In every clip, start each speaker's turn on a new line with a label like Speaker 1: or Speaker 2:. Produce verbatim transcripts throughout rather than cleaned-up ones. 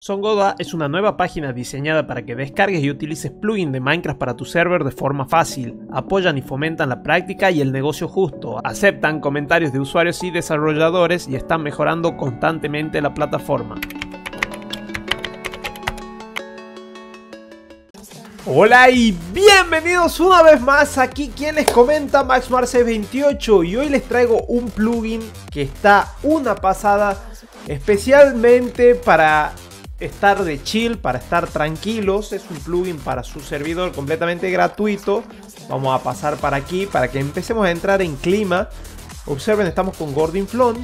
Speaker 1: Songoda es una nueva página diseñada para que descargues y utilices plugins de Minecraft para tu server de forma fácil. Apoyan y fomentan la práctica y el negocio justo. Aceptan comentarios de usuarios y desarrolladores y están mejorando constantemente la plataforma. Hola y bienvenidos una vez más. Aquí quien les comenta, MaxMarce veintiocho, y hoy les traigo un plugin que está una pasada, especialmente para estar de chill, para estar tranquilos. Es un plugin para su servidor completamente gratuito. Vamos a pasar para aquí para que empecemos a entrar en clima. Observen, estamos con Gordinflón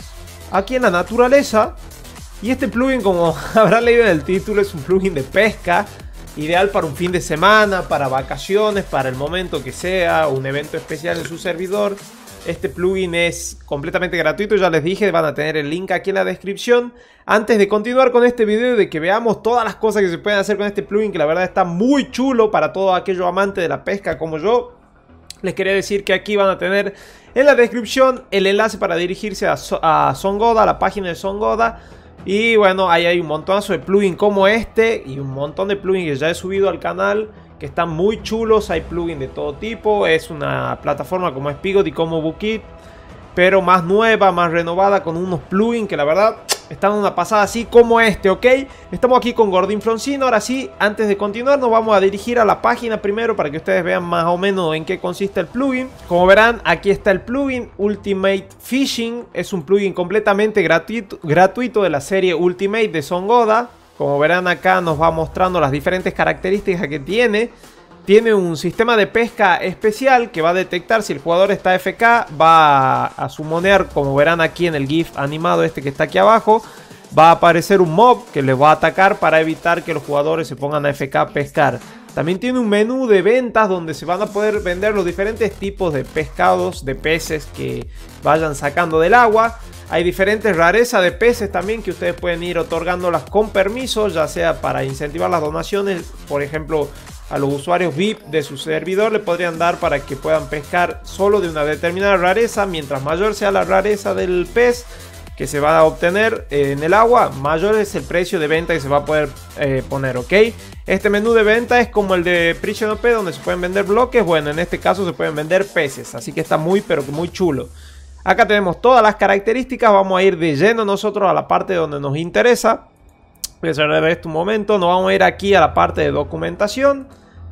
Speaker 1: aquí en la naturaleza, y este plugin, como habrán leído en el título, es un plugin de pesca, ideal para un fin de semana, para vacaciones, para el momento que sea, un evento especial en su servidor. Este plugin es completamente gratuito, ya les dije, van a tener el link aquí en la descripción. Antes de continuar con este video, de que veamos todas las cosas que se pueden hacer con este plugin, que la verdad está muy chulo para todos aquellos amantes de la pesca como yo, les quería decir que aquí van a tener en la descripción el enlace para dirigirse a, so a Songoda, a la página de Songoda. Y bueno, ahí hay un montonazo de plugins como este y un montón de plugins que ya he subido al canal, que están muy chulos. Hay plugins de todo tipo. Es una plataforma como Spigot y como Bookit, pero más nueva, más renovada, con unos plugins que la verdad están una pasada, así como este, ¿ok? Estamos aquí con Gordinfloncino. Ahora sí, antes de continuar, nos vamos a dirigir a la página primero para que ustedes vean más o menos en qué consiste el plugin. Como verán, aquí está el plugin Ultimate Fishing. Es un plugin completamente gratuito, gratuito de la serie Ultimate de Songoda. Como verán, acá nos va mostrando las diferentes características que tiene. Tiene un sistema de pesca especial que va a detectar si el jugador está A F K. Va a summonear, como verán aquí en el GIF animado este que está aquí abajo, va a aparecer un mob que les va a atacar para evitar que los jugadores se pongan a A F K a pescar. También tiene un menú de ventas donde se van a poder vender los diferentes tipos de pescados, de peces que vayan sacando del agua. Hay diferentes rarezas de peces también que ustedes pueden ir otorgándolas con permiso, ya sea para incentivar las donaciones. Por ejemplo, a los usuarios V I P de su servidor le podrían dar para que puedan pescar solo de una determinada rareza. Mientras mayor sea la rareza del pez que se va a obtener en el agua, mayor es el precio de venta que se va a poder eh, poner, ¿ok? Este menú de venta es como el de Prison O P, donde se pueden vender bloques. Bueno, en este caso se pueden vender peces, así que está muy pero que muy chulo. Acá tenemos todas las características. Vamos a ir de lleno nosotros a la parte donde nos interesa. Voy a cerrar esto un momento. Nos vamos a ir aquí a la parte de documentación.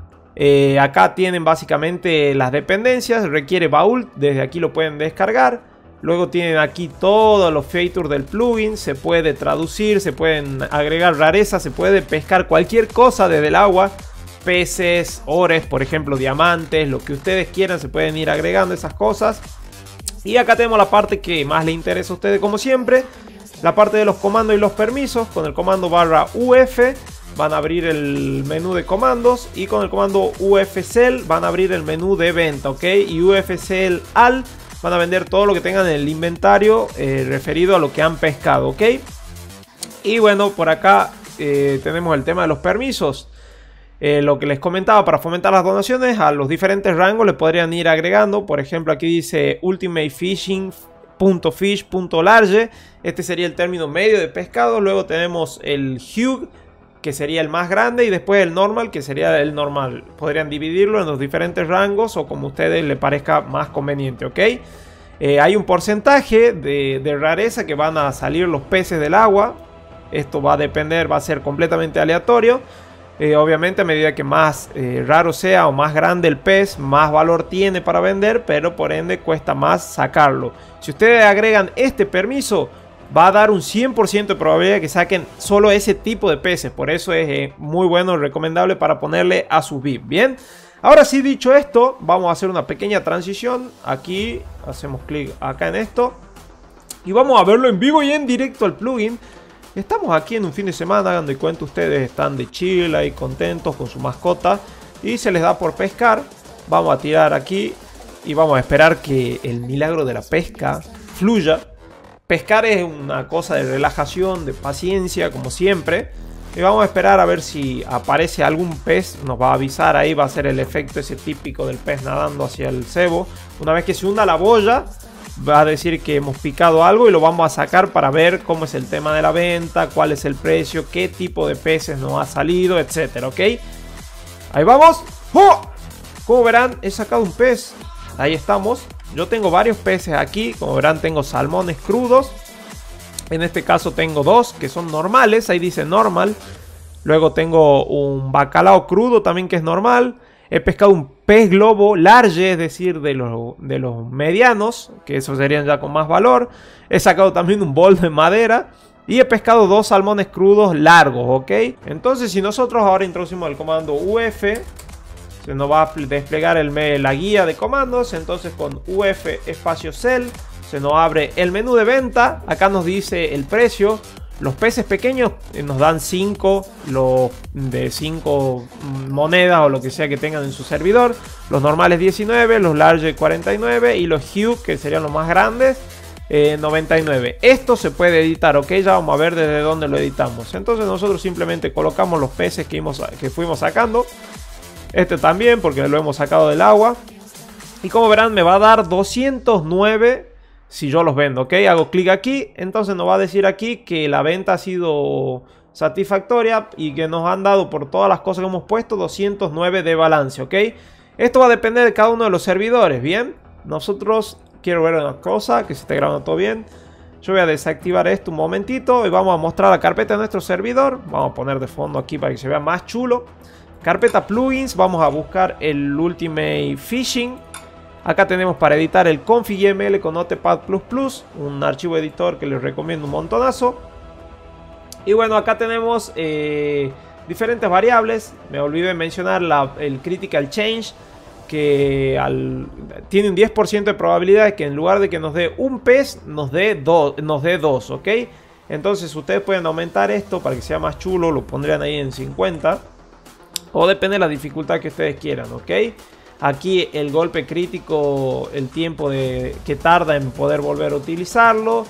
Speaker 1: Eh, acá tienen básicamente las dependencias. Requiere baúl, desde aquí lo pueden descargar. Luego tienen aquí todos los features del plugin. Se puede traducir, se pueden agregar rarezas, se puede pescar cualquier cosa desde el agua. Peces, ores, por ejemplo, diamantes, lo que ustedes quieran, se pueden ir agregando esas cosas. Y acá tenemos la parte que más le interesa a ustedes, como siempre, la parte de los comandos y los permisos. Con el comando barra U F van a abrir el menú de comandos, y con el comando U F Sell van a abrir el menú de venta, ¿ok? Y U F Sell All van a vender todo lo que tengan en el inventario eh, referido a lo que han pescado, ¿ok? Y bueno, por acá eh, tenemos el tema de los permisos. Eh, lo que les comentaba, para fomentar las donaciones a los diferentes rangos le podrían ir agregando. Por ejemplo, aquí dice Ultimate Fishing .fish.large. Este sería el término medio de pescado. Luego tenemos el Huge, que sería el más grande, y después el Normal, que sería el normal. Podrían dividirlo en los diferentes rangos o como a ustedes les parezca más conveniente, ¿ok? Eh, hay un porcentaje de, de rareza que van a salir los peces del agua. Esto va a depender, va a ser completamente aleatorio. Eh, obviamente a medida que más eh, raro sea o más grande el pez, más valor tiene para vender, pero por ende cuesta más sacarlo. Si ustedes agregan este permiso, va a dar un cien por ciento de probabilidad de que saquen solo ese tipo de peces. Por eso es eh, muy bueno y recomendable para ponerle a sus V I P. Bien, ahora sí, dicho esto, vamos a hacer una pequeña transición. Aquí hacemos clic acá en esto y vamos a verlo en vivo y en directo al plugin. Estamos aquí en un fin de semana donde cuento ustedes están de chill y contentos con su mascota y se les da por pescar. Vamos a tirar aquí y vamos a esperar que el milagro de la pesca fluya. Pescar es una cosa de relajación, de paciencia, como siempre. Y vamos a esperar a ver si aparece algún pez. Nos va a avisar ahí, va a ser el efecto ese típico del pez nadando hacia el cebo. Una vez que se hunda la boya, va a decir que hemos picado algo y lo vamos a sacar para ver cómo es el tema de la venta, cuál es el precio, qué tipo de peces nos ha salido, etcétera, ¿ok? Ahí vamos. ¡Oh! Como verán, he sacado un pez. Ahí estamos. Yo tengo varios peces aquí. Como verán, tengo salmones crudos. En este caso tengo dos que son normales. Ahí dice normal. Luego tengo un bacalao crudo también que es normal. He pescado un pez globo large, es decir, de los, de los medianos, que esos serían ya con más valor. He sacado también un bol de madera. Y he pescado dos salmones crudos largos, ¿ok? Entonces, si nosotros ahora introducimos el comando U F, se nos va a desplegar el, la guía de comandos. Entonces, con U F espacio cell, se nos abre el menú de venta. Acá nos dice el precio. Los peces pequeños nos dan cinco, los de cinco monedas o lo que sea que tengan en su servidor. Los normales diecinueve, los large cuarenta y nueve y los huge, que serían los más grandes, eh, noventa y nueve. Esto se puede editar, ok, ya vamos a ver desde dónde lo editamos. Entonces nosotros simplemente colocamos los peces que, hemos, que fuimos sacando. Este también porque lo hemos sacado del agua. Y como verán me va a dar doscientos nueve si yo los vendo, ok. Hago clic aquí, entonces nos va a decir aquí que la venta ha sido satisfactoria y que nos han dado por todas las cosas que hemos puesto doscientos nueve de balance, ok. Esto va a depender de cada uno de los servidores, bien. Nosotros, quiero ver una cosa, que se esté grabando todo bien. Yo voy a desactivar esto un momentito y vamos a mostrar la carpeta de nuestro servidor. Vamos a poner de fondo aquí para que se vea más chulo. Carpeta plugins, vamos a buscar el Ultimate Fishing. Acá tenemos para editar el config.yml con Notepad plus plus, un archivo editor que les recomiendo un montonazo. Y bueno, acá tenemos eh, diferentes variables. Me olvidé mencionar la, el Critical Change, que al, tiene un diez por ciento de probabilidad de que en lugar de que nos dé un pez, nos dé, do, nos dé dos, ¿ok? Entonces ustedes pueden aumentar esto para que sea más chulo, lo pondrían ahí en cincuenta. O depende de la dificultad que ustedes quieran, ¿ok? Aquí el golpe crítico, el tiempo de, que tarda en poder volver a utilizarlo.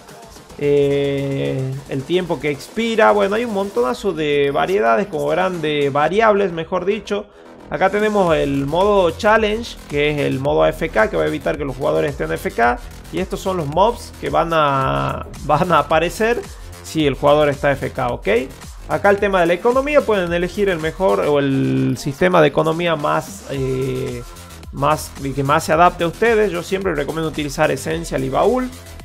Speaker 1: Eh, el tiempo que expira. Bueno, hay un montonazo de variedades, como verán, de variables, mejor dicho. Acá tenemos el modo challenge, que es el modo A F K, que va a evitar que los jugadores estén A F K. Y estos son los mobs que van a, van a aparecer si el jugador está A F K, ¿ok? Acá el tema de la economía, pueden elegir el mejor o el sistema de economía más, eh, más que más se adapte a ustedes. Yo siempre recomiendo utilizar Essential y Baúl.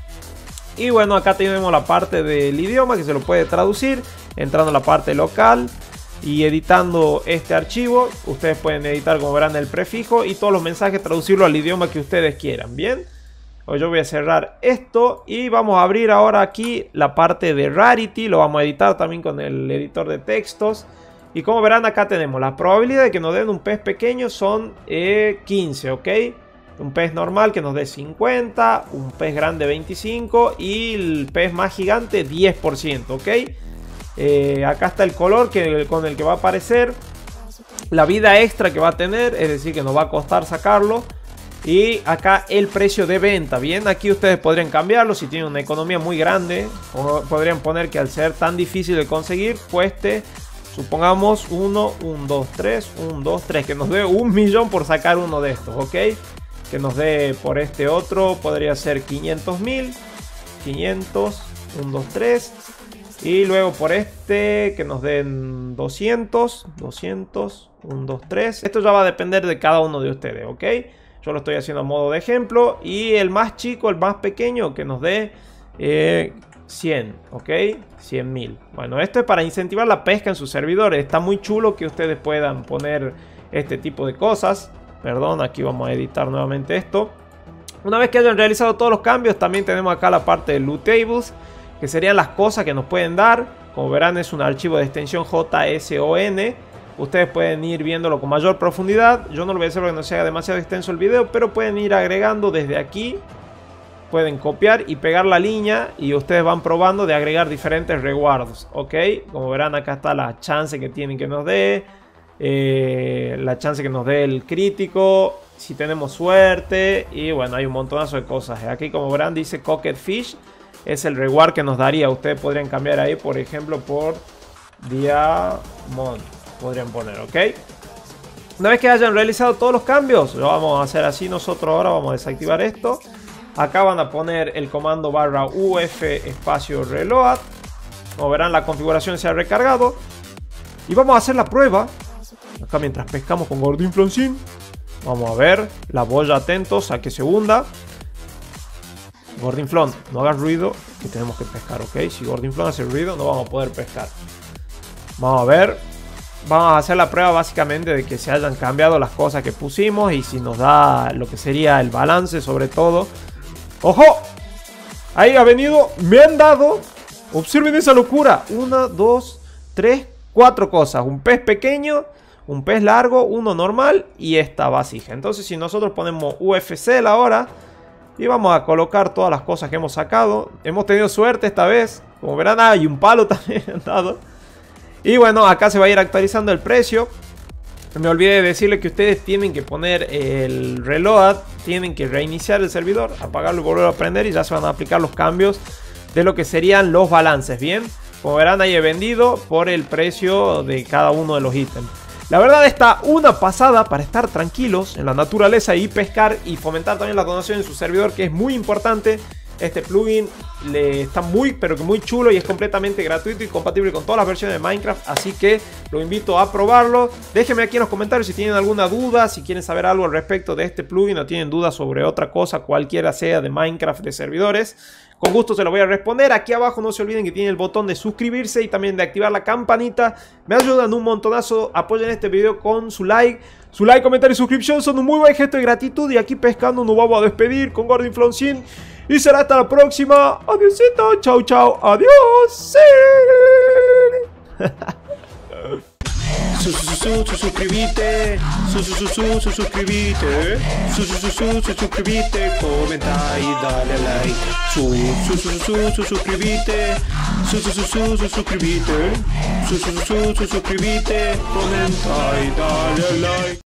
Speaker 1: Y bueno, acá tenemos la parte del idioma que se lo puede traducir, entrando a la parte local y editando este archivo. Ustedes pueden editar, como verán, el prefijo y todos los mensajes, traducirlo al idioma que ustedes quieran, ¿bien? Pues yo voy a cerrar esto y vamos a abrir ahora aquí la parte de Rarity. Lo vamos a editar también con el editor de textos. Y como verán, acá tenemos la probabilidad de que nos den un pez pequeño son eh, quince, ¿ok? Un pez normal que nos dé cincuenta, un pez grande veinticinco y el pez más gigante diez por ciento, ¿ok? Eh, acá está el color que, con el que va a aparecer, la vida extra que va a tener, es decir, que nos va a costar sacarlo. Y acá el precio de venta, bien, aquí ustedes podrían cambiarlo si tienen una economía muy grande. O podrían poner que al ser tan difícil de conseguir, cueste, supongamos, uno, uno, dos, tres, uno, dos, tres, que nos dé un millón por sacar uno de estos, ¿ok? Que nos dé por este otro, podría ser quinientos mil, quinientos, uno, dos, tres. Y luego por este, que nos den doscientos, doscientos, uno, dos, tres. Esto ya va a depender de cada uno de ustedes, ¿ok? Yo lo estoy haciendo a modo de ejemplo. Y el más chico, el más pequeño, que nos dé eh, cien, ¿ok? cien mil. Bueno, esto es para incentivar la pesca en sus servidores. Está muy chulo que ustedes puedan poner este tipo de cosas. Perdón, aquí vamos a editar nuevamente esto. Una vez que hayan realizado todos los cambios, también tenemos acá la parte de Loot Tables, que serían las cosas que nos pueden dar. Como verán, es un archivo de extensión J S O N. Ustedes pueden ir viéndolo con mayor profundidad. Yo no lo voy a hacer para que no sea demasiado extenso el video, pero pueden ir agregando desde aquí. Pueden copiar y pegar la línea y ustedes van probando de agregar diferentes rewardos, ¿ok? Como verán, acá está la chance que tienen que nos dé. Eh, la chance que nos dé el crítico, si tenemos suerte. Y bueno, hay un montonazo de cosas. Aquí, como verán, dice Cocked Fish. Es el reward que nos daría. Ustedes podrían cambiar ahí, por ejemplo, por Diamond. Podrían poner, ¿ok? Una vez que hayan realizado todos los cambios, lo vamos a hacer así nosotros ahora. Vamos a desactivar esto. Acá van a poner el comando barra uf espacio reload. Como verán, la configuración se ha recargado. Y vamos a hacer la prueba. Acá mientras pescamos con Gordinflón. Vamos a ver la boya, atentos a que se hunda. Gordinflón, no hagas ruido, que tenemos que pescar, ¿ok? Si Gordinflón hace ruido, no vamos a poder pescar. Vamos a ver. Vamos a hacer la prueba básicamente de que se hayan cambiado las cosas que pusimos y si nos da lo que sería el balance sobre todo. ¡Ojo! Ahí ha venido, me han dado, observen esa locura, una, dos, tres, cuatro cosas. Un pez pequeño, un pez largo, uno normal y esta vasija. Entonces si nosotros ponemos U F C ahora y vamos a colocar todas las cosas que hemos sacado. Hemos tenido suerte esta vez, como verán, hay un palo también han dado. Y bueno, acá se va a ir actualizando el precio. Me olvidé de decirle que ustedes tienen que poner el reload, tienen que reiniciar el servidor, apagarlo y volver a prender y ya se van a aplicar los cambios de lo que serían los balances, ¿bien? Como verán, ahí he vendido por el precio de cada uno de los ítems. La verdad está una pasada para estar tranquilos en la naturaleza y pescar y fomentar también la donación en su servidor, que es muy importante. Este plugin le está muy pero que muy chulo y es completamente gratuito y compatible con todas las versiones de Minecraft, así que lo invito a probarlo. Déjenme aquí en los comentarios si tienen alguna duda, si quieren saber algo al respecto de este plugin o tienen dudas sobre otra cosa, cualquiera sea de Minecraft, de servidores. Con gusto se lo voy a responder. Aquí abajo no se olviden que tienen el botón de suscribirse y también de activar la campanita. Me ayudan un montonazo. Apoyen este video con su like. Su like, comentario y suscripción son un muy buen gesto de gratitud. Y aquí pescando nos vamos a despedir con Gordinflón. Y será hasta la próxima. Adiósito. Chau, chau. Adiós. Sí.
Speaker 2: Su, su, su, su, su, suscríbete, su, su, su, su, su, suscríbete, su, su, su, su, su, suscríbete, comenta y dale like, su, su, su, su, su, suscríbete, su, su, su, su, su, suscríbete, su, su, su, su, suscríbete, comenta y dale like.